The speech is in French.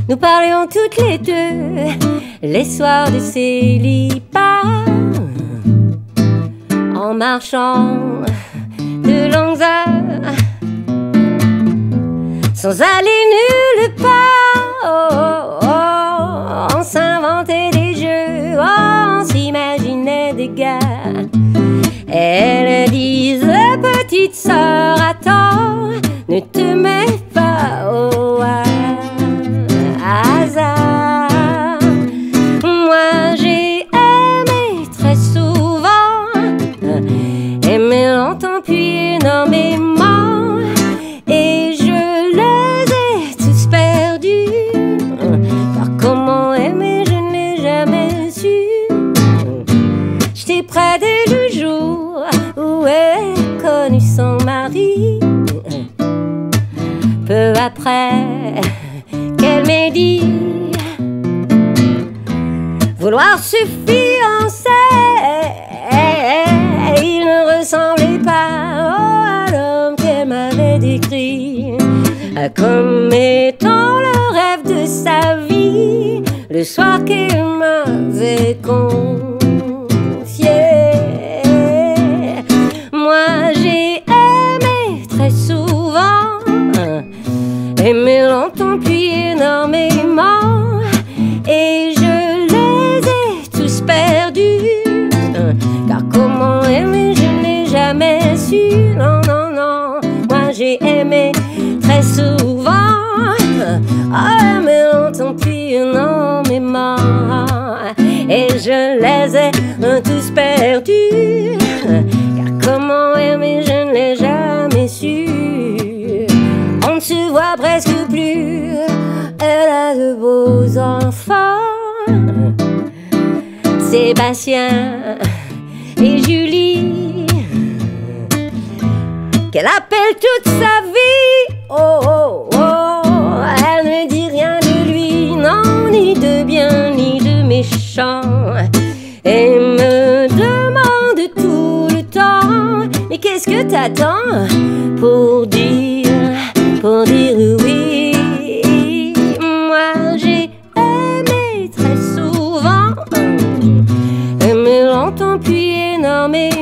Nous parlions toutes les deux les soirs de célibat, en marchant de longues heures, sans aller nulle part. Oh, oh, oh. On s'inventait des jeux, oh, on s'imaginait des gars. Elle disait, petite sœur, attends, ne te mets pas au hasard. Moi j'ai aimé très souvent, aimé longtemps puis énormément, et je les ai tous perdus, car comment aimer je n'ai jamais su. J'étais près dès le jour où elle a connu son mari. Peu après qu'elle m'ait dit vouloir se fiancer, il ne ressemblait pas à l'homme qu'elle m'avait décrit comme étant le rêve de sa vie, le soir qu'elle m'avait confié. Moi j'ai aimé très souvent, aimé longtemps puis énormément, et je les ai tous perdus, car comment aimer je n'ai jamais su. Non, non, non, moi j'ai aimé très souvent, aimé longtemps puis énormément, et je les ai tous perdus, car comment aimer je ne l'ai jamais su. On ne se voit presque plus, elle a de beaux enfants, Sébastien et Julie, qu'elle appelle toute sa vie. Oh, oh, oh, elle ne dit rien de lui, non, ni de bien ni de méchant, et me demande tout le temps, mais qu'est-ce que t'attends pour dire oui? Moi j'ai aimé très souvent, aimé longtemps puis énormément,